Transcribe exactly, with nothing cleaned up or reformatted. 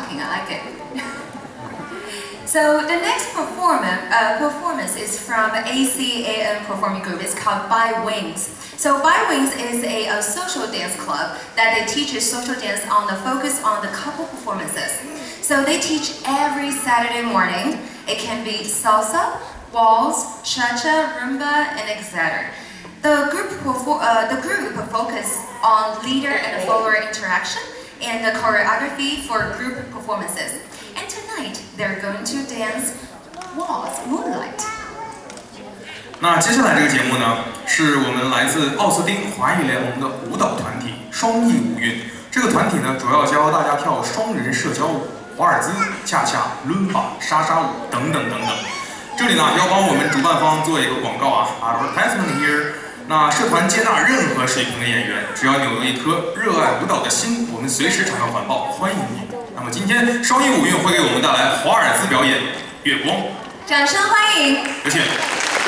talking. I like it. So the next performance, uh, performance is from A C A N performing group. It's called By Wings. So By Wings is a, a social dance club that they teach social dance on the focus on the couple performances. So they teach every Saturday morning. It can be salsa, waltz, cha-cha, rumba, and et cetera. The group, uh, the group focus on leader and follower interaction and the choreography for group performances. And tonight, they're going to dance Waltz Moonlight. 那接下来这个节目呢，是我们来自奥斯汀华裔联盟的舞蹈团体双翼舞韵。这个团体呢，主要教大家跳双人社交舞、华尔兹、恰恰、伦巴、莎莎舞等等等等。这里呢，要帮我们主办方做一个广告啊 ，advertisement here。那社团接纳任何水平的演员，只要你有一颗热爱舞蹈的心，我们随时场上环抱，欢迎你。那么今天双翼舞韵会给我们带来华尔兹表演《月光》， 掌声欢迎！ 有请。